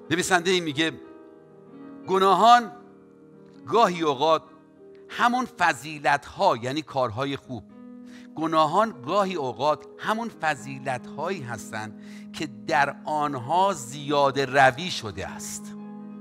نویسنده این میگه گناهان گاهی اوقات همون فضیلت ها، یعنی کارهای خوب، گناهان گاهی اوقات همون فضیلت هایی هستند که در آنها زیاده روی شده است.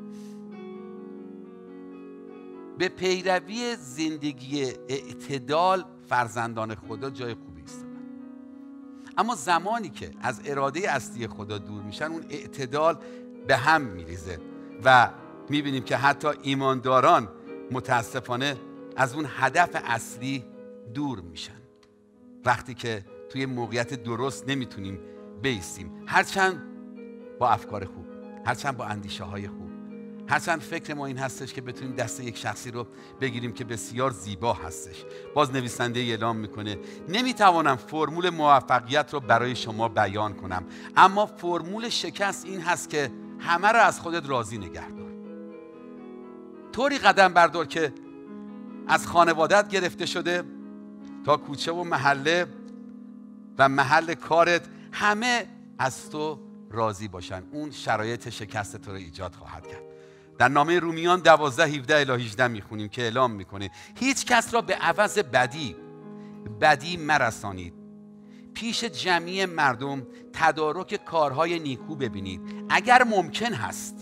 به پیروی زندگی اعتدال فرزندان خدا جای خوبی ایستادن، اما زمانی که از اراده اصلی خدا دور میشن اون اعتدال به هم میریزه و میبینیم که حتی ایمانداران متاسفانه از اون هدف اصلی دور میشن وقتی که توی موقعیت درست نمیتونیم بایستیم، هرچند با افکار خوب، هرچند با اندیشه های خوب، هرچند فکر ما این هستش که بتونیم دست یک شخصی رو بگیریم که بسیار زیبا هستش. باز نویسنده اعلام میکنه نمیتوانم فرمول موفقیت رو برای شما بیان کنم، اما فرمول شکست این هست که همه رو از خودت راضی نگه دار. طوری قدم بردار که از خانوادت گرفته شده تا کوچه و محله و محل کارت همه از تو راضی باشن. اون شرایط شکست تو رو ایجاد خواهد کرد. در نامه رومیان 12:17-18 میخونیم که اعلام میکنه هیچ کس را به عوض بدی مرسانید، پیش جمعی مردم تدارک کارهای نیکو ببینید. اگر ممکن هست،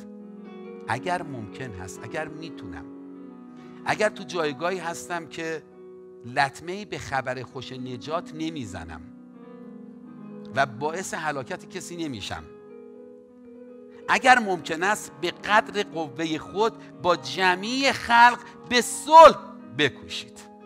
اگر میتونم، اگر تو جایگاهی هستم که لطمه‌ای به خبر خوش نجات نمیزنم و باعث هلاکت کسی نمیشم، اگر ممکن است به قدر قوه خود با جمعی خلق به صلح بکوشید.